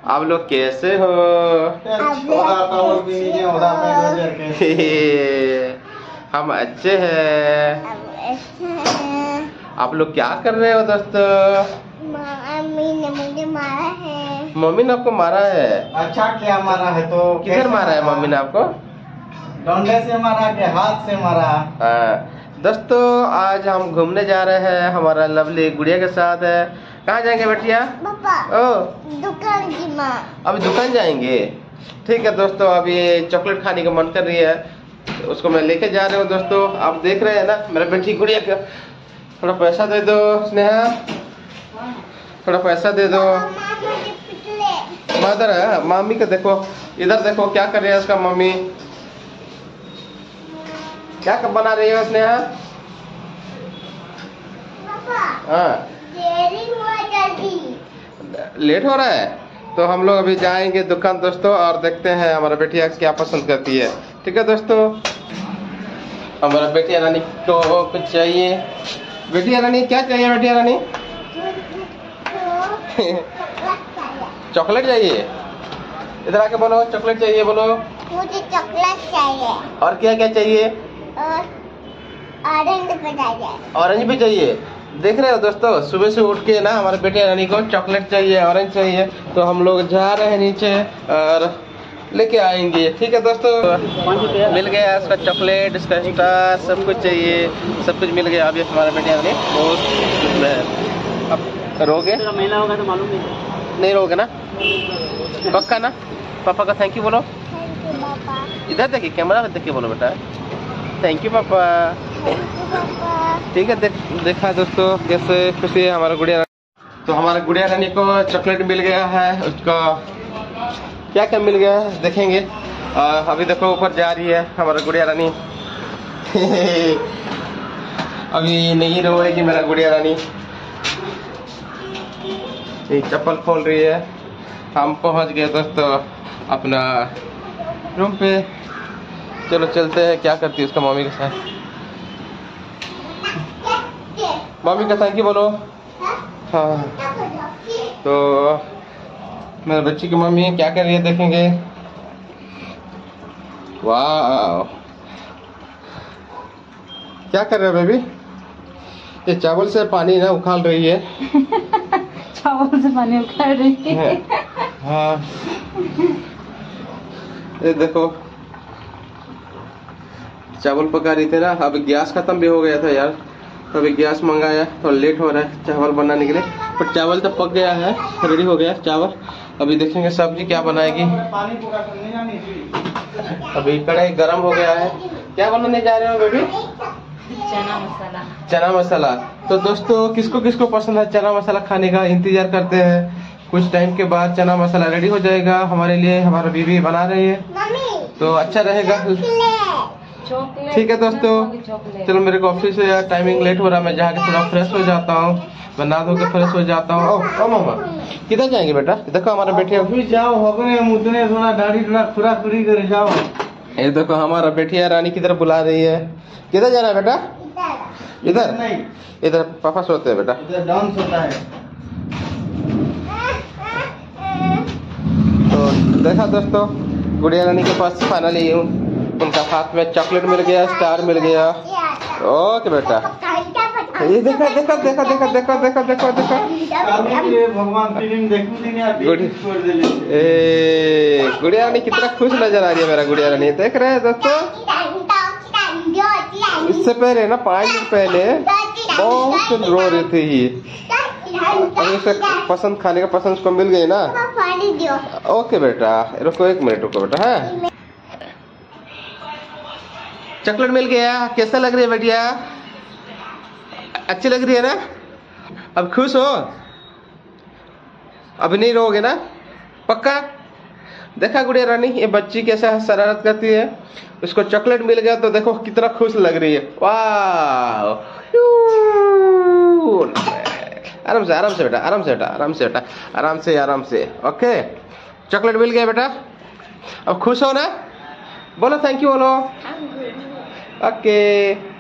आप लोग कैसे हो? हम अच्छे हैं। आप लोग क्या कर रहे हो दोस्तों? मम्मी ने मुझे मारा है। मम्मी ने आपको मारा है? अच्छा क्या मारा है? तो किधर मारा है मम्मी ने आपको? डंडे से मारा के हाथ से मारा? दोस्तों आज हम घूमने जा रहे हैं, हमारा लवली गुड़िया के साथ है। कहाँ जाएंगे बेटिया? पापा ओ दुकान की माँ। अभी दुकान जाएंगे। ठीक है दोस्तों, अभी चॉकलेट खाने का मन कर रही है तो उसको मैं लेके जा रहा हूँ। दोस्तों आप देख रहे हैं ना मेरा बेटी गुड़िया का। थोड़ा पैसा दे दो स्नेहा, थोड़ा पैसा दे दो। मदर है मामी का, देखो इधर देखो क्या कर रही है उसका मम्मी। क्या कब बना रही है स्नेहा? हाँ लेट हो रहा है तो हम लोग अभी जाएंगे दुकान दोस्तों, और देखते हैं हमारा बेटिया क्या पसंद करती है। ठीक है दोस्तों, हमारा बेटिया रानी को कुछ चाहिए। बेटिया रानी क्या चाहिए? बेटिया रानी चॉकलेट चाहिए। इधर आके बोलो चॉकलेट चाहिए बोलो। मुझे चॉकलेट चाहिए। और क्या क्या चाहिए? ऑरेंज भी चाहिए। ऑरेंज भी चाहिए। देख रहे हो दोस्तों, सुबह से उठ के ना हमारे बेटे रानी को चॉकलेट चाहिए, ऑरेंज चाहिए, तो हम लोग जा रहे हैं नीचे और लेके आएंगे। ठीक है दोस्तों, मिल गया इसका चॉकलेट, इसका स्टार, सब कुछ चाहिए, सब कुछ मिल गया। अभी हमारे बेटे रानी बहुत अब रोगे महिला होगा तो मालूम नहीं रोगे ना? पक्का ना? पापा का थैंक यू बोलो। इधर देखिए कैमरा में देख के बोलो बेटा थैंक यू पापा। ठीक है देखा दोस्तों कैसे खुशी है हमारा गुड़िया रानी। तो हमारे गुड़िया रानी को चॉकलेट मिल गया है, उसका क्या क्या मिल गया है देखेंगे। अभी देखो ऊपर जा रही है हमारा गुड़िया रानी। अभी नहीं रोएगी मेरा गुड़िया रानी। चप्पल खोल रही है। हम पहुंच गए दोस्तों अपना रूम पे। चलो चलते हैं, क्या करती है उसका मम्मी के साथ। मम्मी का थैंक यू बोलो। हाँ तो मेरे बच्ची की मम्मी क्या कर रही है देखेंगे। वाह क्या कर रहे हो बेबी? ये चावल से पानी ना उखाल रही है। चावल से पानी उखाल रही है। हाँ ये देखो चावल पका रही थी ना। अब गैस खत्म भी हो गया था यार, तो अभी गैस मंगाया, तो लेट हो रहा है चावल बनाने के लिए। पर चावल तो पक गया है, रेडी हो गया चावल। अभी देखेंगे सब्जी क्या बनाएगी। अभी कढ़ाई गरम हो गया है। क्या बनाने जा रहे हो बेबी? चना मसाला। चना मसाला। तो दोस्तों किसको किसको पसंद है चना मसाला खाने का? इंतजार करते हैं, कुछ टाइम के बाद चना मसाला रेडी हो जाएगा हमारे लिए। हमारा बीवी बना रही है तो अच्छा रहेगा। ठीक है दोस्तों, चलो मेरे को ऑफिस से टाइमिंग लेट हो रहा है, मैं जाके थोड़ा फ्रेश हो जाता हूँ, मैं नहा धो के फ्रेश हो जाता हूँ। ओ मामा किधर जाएंगे बेटा? देखो हमारा बेटी ऑफिस जाओ, होगने मुदने थोड़ा दाढ़ी थोड़ा खुरा खुरी कर जाओ। ये देखो हमारा बेटिया रानी किधर बुला रही है। किधर जाना है बेटा? इधर नहीं, इधर पापा सोते हैं बेटा। इधर डांस होता है। तो देखा दोस्तों गुड़िया रानी के पास फाइनली उनका हाथ में चॉकलेट मिल गया, स्टार मिल गया। ओके बेटा, ये देखो देखो देखो देखो देखो देखो देखो देखो भगवान फिल्म गुड़िया रानी कितना खुश नजर आ रही है मेरा गुड़िया रानी। देख रहे हैं दोस्तों, इससे पहले ना 5 मिनट पहले बहुत रो रही थी ये। अभी उसे पसंद खाने का पसंद उसको मिल गई ना। ओके बेटा रुको, 1 मिनट रुको बेटा। है चॉकलेट मिल गया, कैसा लग रही है बेटिया? अच्छी लग रही है ना? अब खुश हो? अभी नहीं रोगे ना? पक्का? देखा गुड़िया रानी ये बच्ची कैसा शरारत करती है। उसको चॉकलेट मिल गया तो देखो कितना खुश लग रही है। वाह आराम से आराम से बेटा, आराम से बेटा, आराम से बेटा, आराम से आराम से। ओके चॉकलेट मिल गया बेटा, अब खुश हो ना? बोलो थैंक यू बोलो। ओके